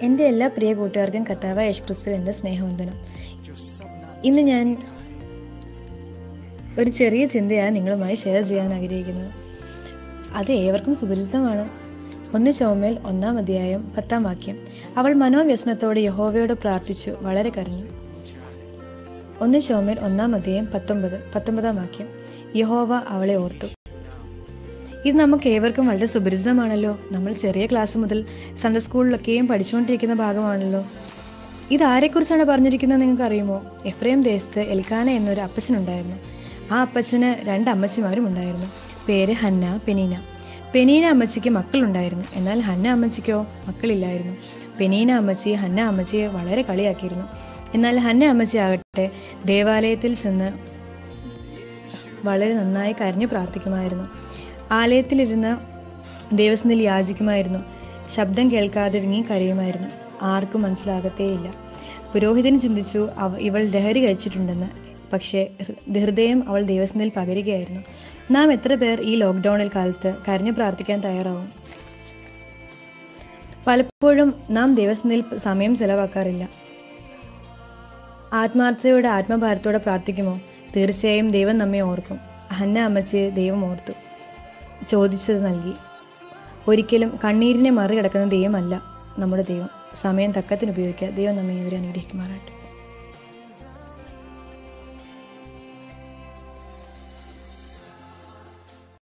എൻ്റെ എല്ലാ പ്രിയ കൂട്ടുകാർക്കും കർത്താവായ യേശുക്രിസ്തുവിൽ എൻ്റെ സ്നേഹവന്ദനം. ഇന്ന് ഞാൻ ഒരു ചെറിയ ചിന്തയാണ് നിങ്ങളുമായി ഷെയർ ചെയ്യാൻ ആഗ്രഹിക്കുന്നത്. അത് ഏവർക്കും സുപരിചിതമാണ്. 1 ശമൂവേൽ 1-ാം അധ്യായം 10-ാം വാക്യം. അവൾ മനോവ്യസനത്തോടെ യഹോവയോട് പ്രാർത്ഥിച്ചു, വളരെ കരഞ്ഞു. 1 ശമൂവേൽ 1-ാം അധ്യായം 19-ാം വാക്യം. യഹോവ അവളെ ഓർത്തു. ഇത് നമുക്ക് ഏവർക്കും വളരെ സുപരിചിതമാണല്ലോ. നമ്മൾ ചെറിയ ക്ലാസ് മുതൽ സൺഡേ സ്കൂളിലൊക്കെയും പഠിച്ചുകൊണ്ടിരിക്കുന്ന ഭാഗമാണല്ലോ. ഇതാരെക്കുറിച്ചാണ് പറഞ്ഞിരിക്കുന്നത് നിങ്ങൾക്ക് അറിയുമോ? എഫ്രൈം ദേശത്ത് എൽക്കാന എന്നൊരു അപ്പച്ചനുണ്ടായിരുന്നു. ആ അപ്പച്ചന് 2 അമ്മച്ചിമാരും ഉണ്ടായിരുന്നു. പേര് ഹന്ന, പെനീന. പെനീന അമ്മച്ചിക്ക് മക്കളുണ്ടായിരുന്നു, എന്നാൽ ഹന്ന അമ്മച്ചിക്കോ മക്കളില്ലായിരുന്നു. പെനീന അമ്മച്ചി ഹന്ന അമ്മച്ചിയെ വളരെ കളിയാക്കിയിരുന്നു. എന്നാൽ ഹന്ന അമ്മച്ചി ആകട്ടെ ദേവാലയത്തിൽ ചെന്ന് വളരെ നന്നായി കരഞ്ഞു പ്രാർത്ഥിക്കുമായിരുന്നു. ആലയത്തിലിരുന്ന് ദൈവസന്നിധിയിൽ യാചിക്കുമായിരുന്നു. ശബ്ദം കേൾക്കാതെ വിങ്ങി കരയുമായിരുന്നു. ആർക്കും മനസ്സിലാകത്തേയില്ല. പുരോഹിതൻ ചിന്തിച്ചു ഇവൾ ലഹരി കഴിച്ചിട്ടുണ്ടെന്ന്. പക്ഷേ ഹൃദയം അവൾ ദൈവസന്നിധിയിൽ പകരുകയായിരുന്നു. നാം എത്ര പേർ ഈ ലോക്ക്ഡൗണിൽ കാലത്ത് കരഞ്ഞു പ്രാർത്ഥിക്കാൻ തയ്യാറാവും? പലപ്പോഴും നാം ദൈവസന്നിധിയിൽ സമയം ചെലവാക്കാറില്ല. ആത്മാർത്ഥതയോടെ ആത്മഭാരത്തോടെ പ്രാർത്ഥിക്കുമോ? തീർച്ചയായും ദൈവം നമ്മെ ഓർക്കും. ഹന്ന അമ്മച്ചിയെ ദൈവം ഓർത്തു, ചോദിച്ചത് നൽകി. ഒരിക്കലും കണ്ണീരിനെ മറികടക്കുന്ന ദൈവമല്ല നമ്മുടെ ദൈവം. സമയം തക്കത്തിന് ഉപയോഗിക്കുക. ദൈവം നമ്മെ ഇവരെ അനുഗ്രഹിക്കുമാറാട്ടെ.